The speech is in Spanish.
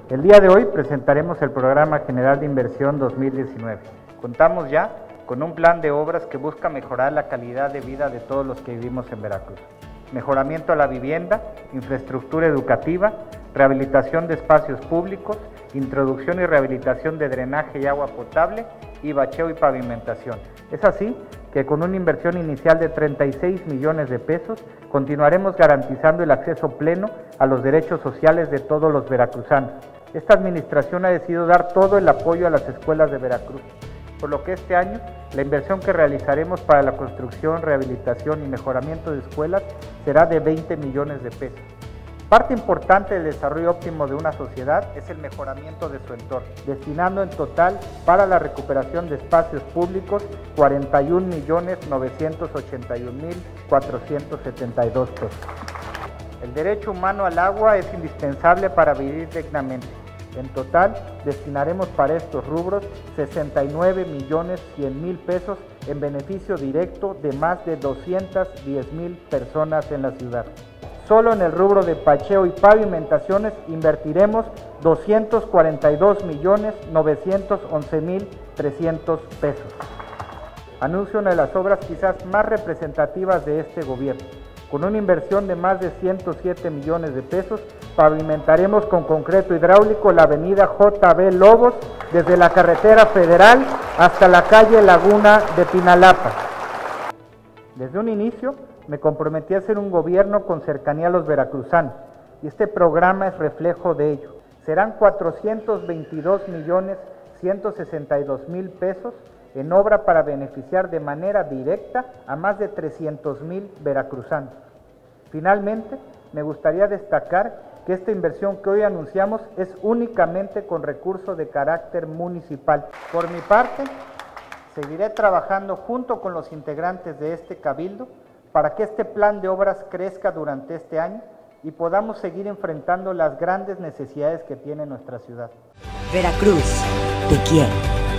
El día de hoy presentaremos el Programa General de Inversión 2019. Contamos ya con un plan de obras que busca mejorar la calidad de vida de todos los que vivimos en Veracruz. Mejoramiento a la vivienda, infraestructura educativa, rehabilitación de espacios públicos, introducción y rehabilitación de drenaje y agua potable y bacheo y pavimentación. Es así que con una inversión inicial de 36 millones de pesos, continuaremos garantizando el acceso pleno a los derechos sociales de todos los veracruzanos. Esta administración ha decidido dar todo el apoyo a las escuelas de Veracruz, por lo que este año la inversión que realizaremos para la construcción, rehabilitación y mejoramiento de escuelas será de 20 millones de pesos. Parte importante del desarrollo óptimo de una sociedad es el mejoramiento de su entorno, destinando en total para la recuperación de espacios públicos 41.981.472 pesos. El derecho humano al agua es indispensable para vivir dignamente. En total, destinaremos para estos rubros 69.100.000 pesos en beneficio directo de más de 210.000 personas en la ciudad. Solo en el rubro de bacheo y pavimentaciones invertiremos 242.911.300 pesos. Anuncio una de las obras quizás más representativas de este gobierno. Con una inversión de más de 107 millones de pesos, pavimentaremos con concreto hidráulico la avenida J.B. Lobos desde la carretera federal hasta la calle Laguna de Pinalapa. Desde un inicio me comprometí a ser un gobierno con cercanía a los veracruzanos y este programa es reflejo de ello. Serán 422.162.000 pesos en obra para beneficiar de manera directa a más de 300.000 veracruzanos. Finalmente, me gustaría destacar que esta inversión que hoy anunciamos es únicamente con recursos de carácter municipal. Por mi parte, seguiré trabajando junto con los integrantes de este cabildo para que este plan de obras crezca durante este año y podamos seguir enfrentando las grandes necesidades que tiene nuestra ciudad. Veracruz te quiere.